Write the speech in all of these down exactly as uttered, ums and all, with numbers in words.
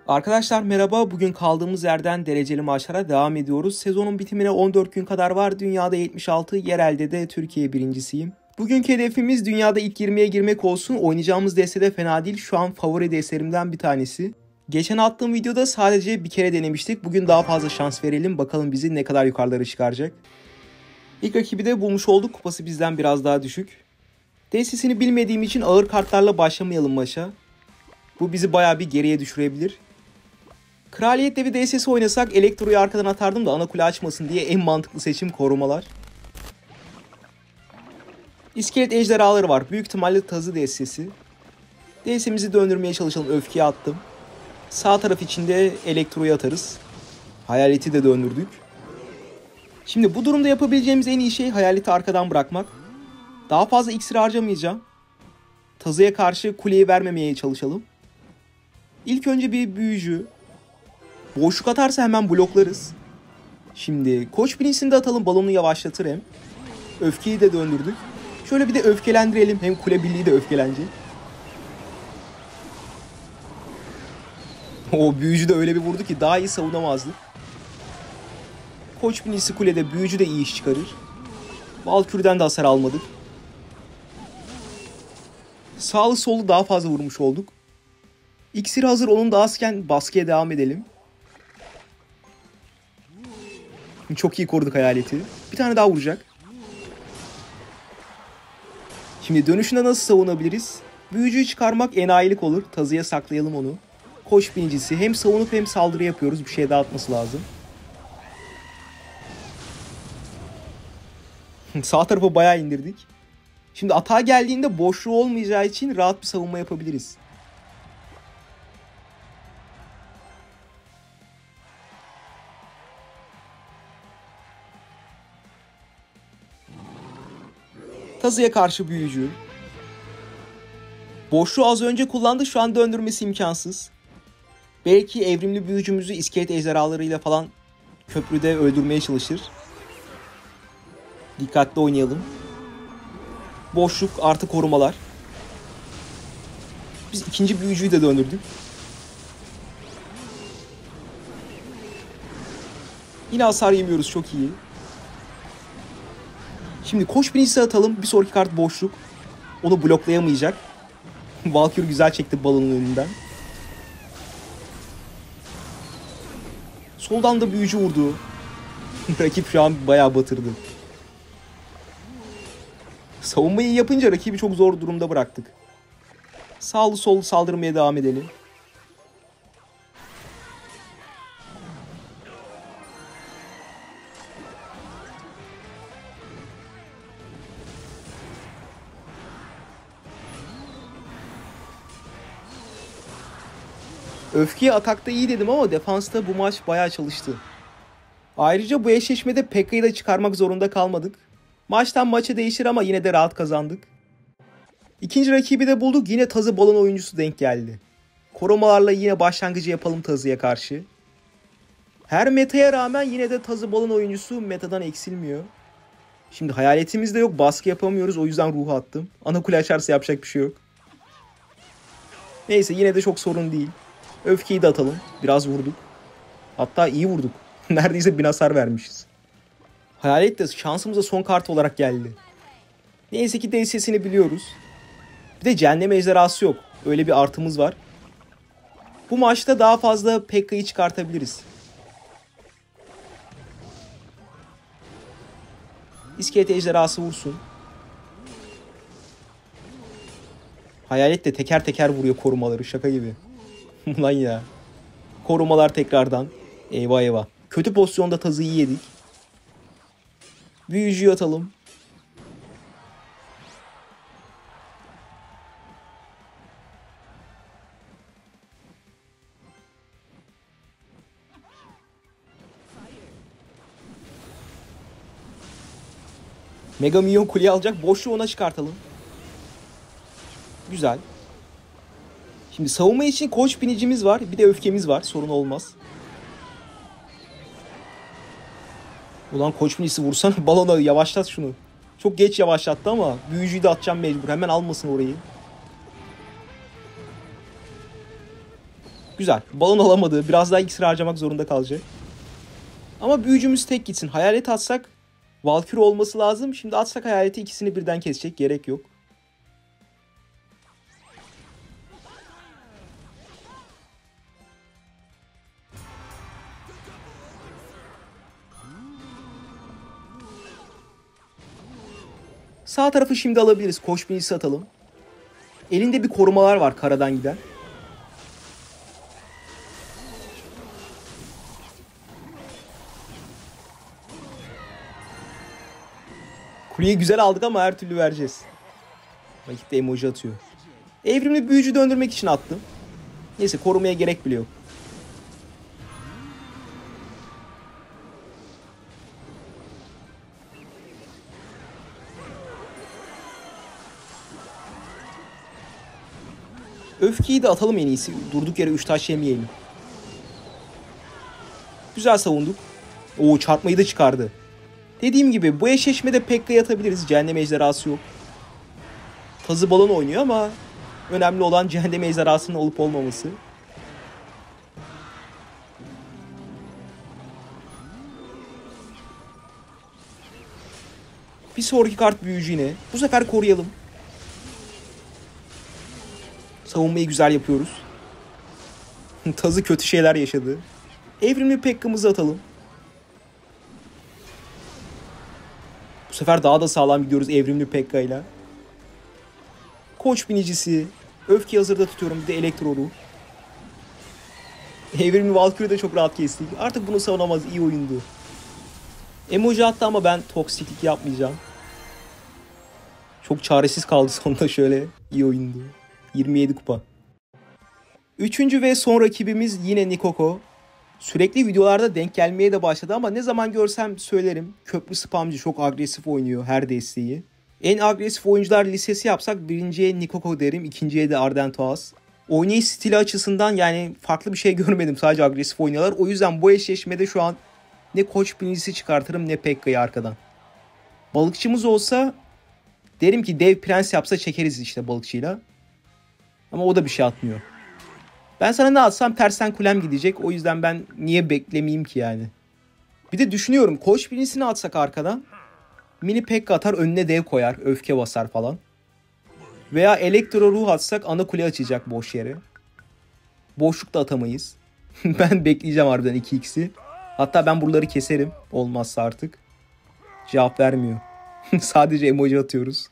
Arkadaşlar merhaba. Bugün kaldığımız yerden dereceli maçlara devam ediyoruz. Sezonun bitimine on dört gün kadar var. Dünyada yetmiş altı, yerelde de Türkiye birincisiyim. Bugünkü hedefimiz dünyada ilk yirmiye girmek olsun. Oynayacağımız deste de fena değil. Şu an favori destelerimden bir tanesi. Geçen attığım videoda sadece bir kere denemiştik. Bugün daha fazla şans verelim. Bakalım bizi ne kadar yukarılara çıkaracak. İlk rakibi de bulmuş olduk. Kupası bizden biraz daha düşük. Destesini bilmediğim için ağır kartlarla başlamayalım maça. Bu bizi bayağı bir geriye düşürebilir. Kraliyetle bir D S S oynasak Elektro'yu arkadan atardım da ana kule açmasın diye en mantıklı seçim korumalar. İskelet ejderhaları var. Büyük ihtimalle tazı D S S'i. D S S'imizi döndürmeye çalışalım. Öfkeyi attım. Sağ taraf içinde Elektro'yu atarız. Hayaleti de döndürdük. Şimdi bu durumda yapabileceğimiz en iyi şey hayaleti arkadan bırakmak. Daha fazla iksir harcamayacağım. Tazıya karşı kuleyi vermemeye çalışalım. İlk önce bir büyücü. Boşluk atarsa hemen bloklarız. Şimdi koç bilinçini de atalım, balonu yavaşlatır hem. Öfkeyi de döndürdük. Şöyle bir de öfkelendirelim, hem kule birliği de öfkelenecek. O büyücü de öyle bir vurdu ki daha iyi savunamazdık. Koç bilinçli kulede büyücü de iyi iş çıkarır. Valkür'den de hasar almadık. Sağlı solu daha fazla vurmuş olduk. İksir hazır, onun da azken baskıya devam edelim. Çok iyi koruduk hayaleti. Bir tane daha vuracak. Şimdi dönüşünde nasıl savunabiliriz? Büyücüyü çıkarmak enayilik olur. Tazıya saklayalım onu. Koç binicisi. Hem savunup hem saldırı yapıyoruz. Bir şey daha atması lazım. Sağ tarafa bayağı indirdik. Şimdi atağa geldiğinde boşluğu olmayacağı için rahat bir savunma yapabiliriz. Tazıya karşı büyücü. Boşluğu az önce kullandı. Şu an döndürmesi imkansız. Belki evrimli büyücümüzü iskelet ejderhalarıyla falan köprüde öldürmeye çalışır. Dikkatli oynayalım. Boşluk artı korumalar. Biz ikinci büyücüyü de döndürdük. Yine hasar yemiyoruz, çok iyi. Şimdi koç binicisi atalım. Bir sonraki kart boşluk. Onu bloklayamayacak. Valkür güzel çekti balonun önünden. Soldan da büyücü vurdu. Rakip şu an bayağı batırdı. Savunmayı yapınca rakibi çok zor durumda bıraktık. Sağlı sollu saldırmaya devam edelim. Öfkeyi atakta iyi dedim ama defansta bu maç bayağı çalıştı. Ayrıca bu eşleşmede Pekka'yı da çıkarmak zorunda kalmadık. Maçtan maça değişir ama yine de rahat kazandık. İkinci rakibi de bulduk. Yine tazı balon oyuncusu denk geldi. Korumalarla yine başlangıcı yapalım tazıya karşı. Her metaya rağmen yine de tazı balon oyuncusu metadan eksilmiyor. Şimdi hayaletimiz de yok. Baskı yapamıyoruz. O yüzden ruhu attım. Ana kule açarsa yapacak bir şey yok. Neyse, yine de çok sorun değil. Öfkeyi de atalım. Biraz vurduk. Hatta iyi vurduk. Neredeyse bin hasar vermişiz. Hayalet de şansımıza son kart olarak geldi. Neyse ki D S S'ini biliyoruz. Bir de cehennem ejderhası yok. Öyle bir artımız var. Bu maçta daha fazla Pekka'yı çıkartabiliriz. İskelet ejderhası vursun. Hayalet de teker teker vuruyor korumaları. Şaka gibi. Ulan ya. Korumalar tekrardan. Eyvah eyvah. Kötü pozisyonda tazıyı yedik. Büyücüyü atalım. Mega Minyon kuleyi alacak. Boşluğu ona çıkartalım. Güzel. Şimdi savunma için koç binicimiz var. Bir de öfkemiz var. Sorun olmaz. Ulan koç binicisi vursana balona, yavaşlat şunu. Çok geç yavaşlattı ama büyücüyü de atacağım mecbur. Hemen almasın orayı. Güzel. Balon alamadı. Biraz daha iksir harcamak zorunda kalacak. Ama büyücümüz tek gitsin. Hayalet atsak Valkyrie olması lazım. Şimdi atsak hayaleti ikisini birden kesecek. Gerek yok. Sağ tarafı şimdi alabiliriz. Koç binicisi atalım. Elinde bir korumalar var karadan giden. Kuleyi güzel aldık ama her türlü vereceğiz. Rakip de emoji atıyor. Evrimli büyücü döndürmek için attım. Neyse korumaya gerek bile yok. Öfkeyi de atalım en iyisi. Durduk yere üç taş yemeyelim. Güzel savunduk. Oo, çarpmayı da çıkardı. Dediğim gibi bu eşleşmede Pekka'yı atabiliriz. Cehennem ejderhası yok. Tazı balon oynuyor ama önemli olan cehennem ejderhasının olup olmaması. Bir sonraki kart büyücü yine. Bu sefer koruyalım. Savunmayı güzel yapıyoruz. Tazı kötü şeyler yaşadı. Evrimli Pekka'mızı atalım. Bu sefer daha da sağlam gidiyoruz evrimli Pekka'yla. Koç binicisi. Öfkeyi hazırda tutuyorum. Bir de elektro ruh. Evrimli Valkyrie de çok rahat kestik. Artık bunu savunamaz. İyi oyundu. Emoji attı ama ben toksiklik yapmayacağım. Çok çaresiz kaldı sonunda şöyle. İyi oyundu. yirmi yedi kupa. Üçüncü ve son rakibimiz yine Nikoko. Sürekli videolarda denk gelmeye de başladı ama ne zaman görsem söylerim. Köprü spamcı, çok agresif oynuyor her desteği. En agresif oyuncular listesi yapsak birinciye Nikoko derim, ikinciye de Ardentoas. Oynayış stili açısından yani farklı bir şey görmedim, sadece agresif oynuyorlar. O yüzden bu eşleşmede şu an ne koç binicisi çıkartırım ne Pekka'yı arkadan. Balıkçımız olsa derim ki dev prens yapsa çekeriz işte balıkçıyla. Ama o da bir şey atmıyor. Ben sana ne atsam tersten kulem gidecek. O yüzden ben niye beklemeyeyim ki yani. Bir de düşünüyorum, koç birincisini atsak arkadan. Mini Pekka atar, önüne dev koyar. Öfke basar falan. Veya elektro ruh atsak ana kule açacak boş yere. Boşluk da atamayız. Ben bekleyeceğim harbiden iki x'i. Hatta ben buraları keserim. Olmazsa artık. Cevap vermiyor. Sadece emoji atıyoruz.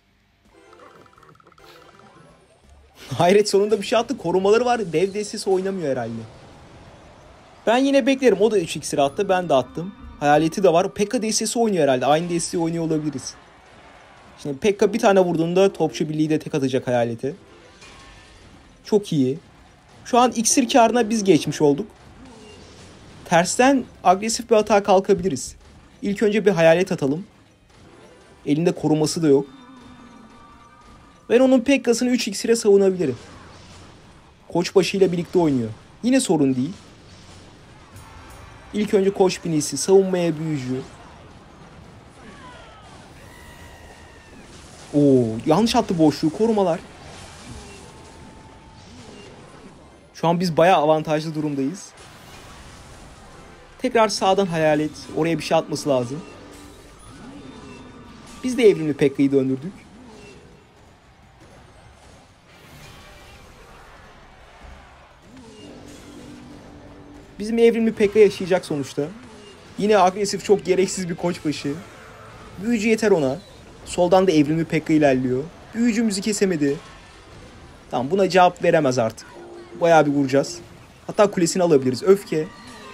Hayret, sonunda bir şey attı. Korumaları var. Dev destesi oynamıyor herhalde. Ben yine beklerim. O da üç iksir attı. Ben de attım. Hayaleti de var. Pekka destesi oynuyor herhalde. Aynı desteği oynuyor olabiliriz. Şimdi Pekka bir tane vurduğunda topçu birliği de tek atacak hayalete. Çok iyi. Şu an iksir karına biz geçmiş olduk. Tersten agresif bir hata kalkabiliriz. İlk önce bir hayalet atalım. Elinde koruması da yok. Ben onun Pekka'sını üç iksire savunabilirim. Koçbaşı ile birlikte oynuyor. Yine sorun değil. İlk önce koç binicisi, savunmaya büyücü. Oo, yanlış attı boşluğu, korumalar. Şu an biz bayağı avantajlı durumdayız. Tekrar sağdan hayalet. Oraya bir şey atması lazım. Biz de evrimli Pekka'yı döndürdük. Bizim evrimli Pekka yaşayacak sonuçta. Yine agresif, çok gereksiz bir koçbaşı. Büyücü yeter ona. Soldan da evrimli Pekka ilerliyor. Büyücümüzü kesemedi. Tamam, buna cevap veremez artık. Bayağı bir vuracağız. Hatta kulesini alabiliriz. Öfke.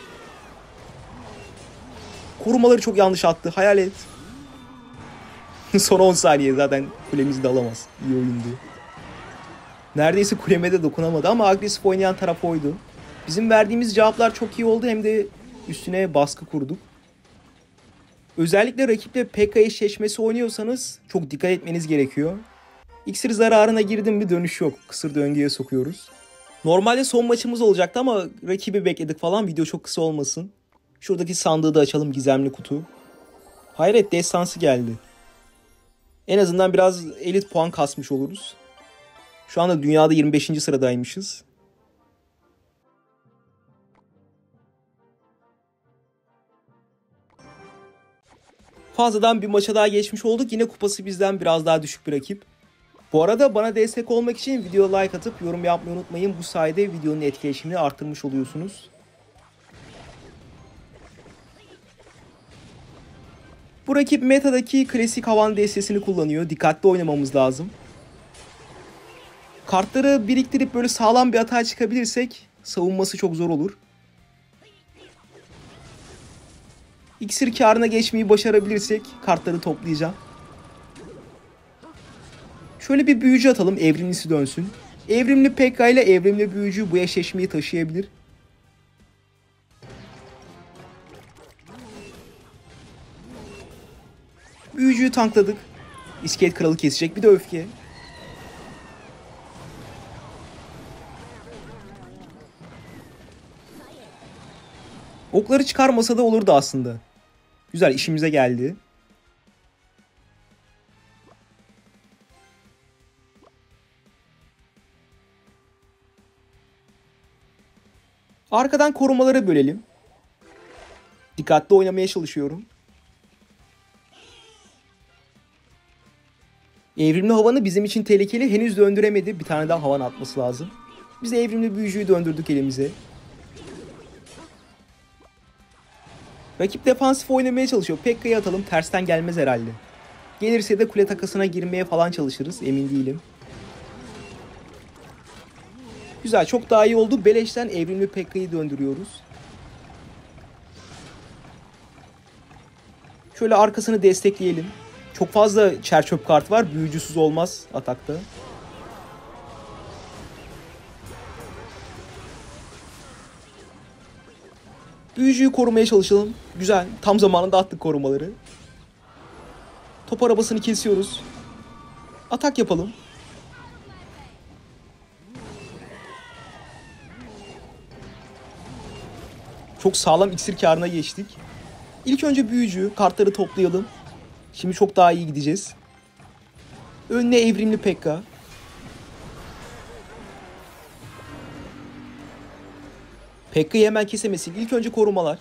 Korumaları çok yanlış attı. Hayalet. Son on saniye zaten kulemizi de alamaz. İyi oyundu. Neredeyse kuleme de dokunamadı ama agresif oynayan taraf oydu. Bizim verdiğimiz cevaplar çok iyi oldu, hem de üstüne baskı kurduk. Özellikle rakiple Pekka eşleşmesi oynuyorsanız çok dikkat etmeniz gerekiyor. İksir zararına girdim mi dönüş yok. Kısır döngüye sokuyoruz. Normalde son maçımız olacaktı ama rakibi bekledik falan, video çok kısa olmasın. Şuradaki sandığı da açalım, gizemli kutu. Hayret, destansı geldi. En azından biraz elit puan kasmış oluruz. Şu anda dünyada yirmi beşinci sıradaymışız. Fazladan bir maça daha geçmiş olduk. Yine kupası bizden biraz daha düşük bir rakip. Bu arada bana destek olmak için videoya like atıp yorum yapmayı unutmayın. Bu sayede videonun etkileşimini arttırmış oluyorsunuz. Bu rakip metadaki klasik havan destesini kullanıyor. Dikkatli oynamamız lazım. Kartları biriktirip böyle sağlam bir atağa çıkabilirsek savunması çok zor olur. İksir karına geçmeyi başarabilirsek kartları toplayacağım. Şöyle bir büyücü atalım, evrimlisi dönsün. Evrimli Pekka ile evrimli büyücü bu eşleşmeyi taşıyabilir. Büyücüyü tankladık. İskelet kralı kesecek, bir de öfke. Okları çıkarmasa da olurdu aslında. Güzel, işimize geldi. Arkadan korumaları bölelim. Dikkatli oynamaya çalışıyorum. Evrimli havanı bizim için tehlikeli. Henüz döndüremedi. Bir tane daha havan atması lazım. Biz de evrimli büyücüyü döndürdük elimize. Rakip defansif oynamaya çalışıyor. Pekka'yı atalım. Tersten gelmez herhalde. Gelirse de kule takasına girmeye falan çalışırız. Emin değilim. Güzel. Çok daha iyi oldu. Beleşten evrimli Pekka'yı döndürüyoruz. Şöyle arkasını destekleyelim. Çok fazla çerçöp kart var. Büyücüsüz olmaz atakta. Büyücüyü korumaya çalışalım. Güzel. Tam zamanında attık korumaları. Top arabasını kesiyoruz. Atak yapalım. Çok sağlam iksir karına geçtik. İlk önce büyücü. Kartları toplayalım. Şimdi çok daha iyi gideceğiz. Önüne evrimli Pekka. Pekka'yı hemen kesemesin. İlk önce korumalar.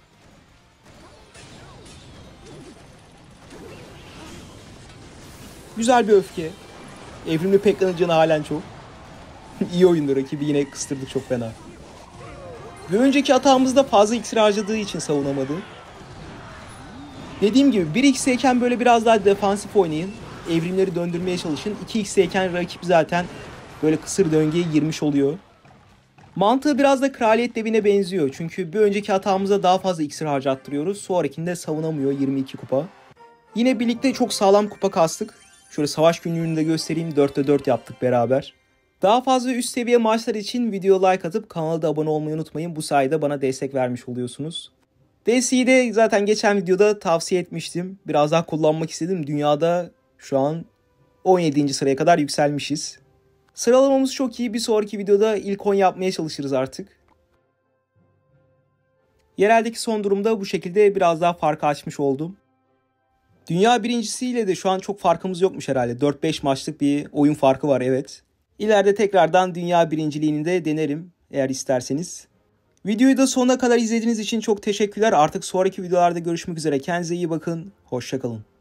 Güzel bir öfke. Evrimli Pekka'nın canı halen çok. İyi oyundu, rakibi yine kıstırdık çok fena. Bir önceki atağımızda fazla iksir harcadığı için savunamadı. Dediğim gibi bir x'teyken böyle biraz daha defansif oynayın. Evrimleri döndürmeye çalışın. iki x'teyken rakip zaten böyle kısır döngüye girmiş oluyor. Mantığı biraz da Kraliyet Devi'ne benziyor. Çünkü bir önceki hatamıza daha fazla iksir harcattırıyoruz. Sonrakinde savunamıyor, yirmi iki kupa. Yine birlikte çok sağlam kupa kastık. Şöyle savaş günlüğünü de göstereyim. dörtte dört yaptık beraber. Daha fazla üst seviye maçlar için videoya like atıp kanala da abone olmayı unutmayın. Bu sayede bana destek vermiş oluyorsunuz. D C'yi de zaten geçen videoda tavsiye etmiştim. Biraz daha kullanmak istedim. Dünyada şu an on yedinci sıraya kadar yükselmişiz. Sıralamamız çok iyi. Bir sonraki videoda ilk on yapmaya çalışırız artık. Yereldeki son durumda bu şekilde biraz daha farkı açmış oldum. Dünya birincisiyle de şu an çok farkımız yokmuş herhalde. dört beş maçlık bir oyun farkı var, evet. İleride tekrardan dünya birinciliğini de denerim eğer isterseniz. Videoyu da sonuna kadar izlediğiniz için çok teşekkürler. Artık sonraki videolarda görüşmek üzere. Kendinize iyi bakın. Hoşça kalın.